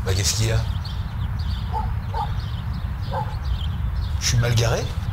Bah qu'est-ce qu'il y a? Je suis mal garé?